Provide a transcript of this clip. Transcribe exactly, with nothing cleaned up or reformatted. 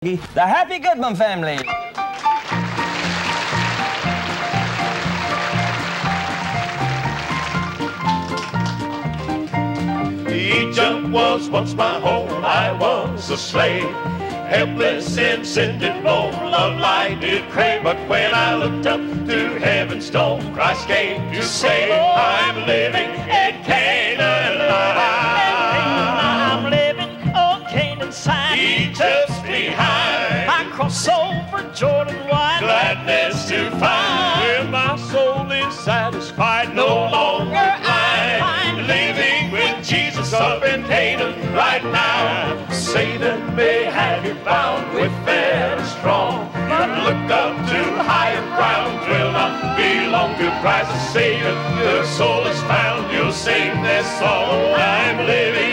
The Happy Goodman Family. Egypt was once my home, I was a slave, helpless in sin did roam, love light did crave. But when I looked up to heaven's dome, Christ came to say, I'm living in Canaan now. I'm living on Canaan's side. Egypt's behind. I cross over Jordan wide. Gladness to find where my soul is satisfied, no longer blind. Living with Jesus up in Canaan right now. Satan may have you bound with fear strong, but look up to higher ground. Will not be long to Christ the Savior. Your soul is found. You'll sing this song. I'm living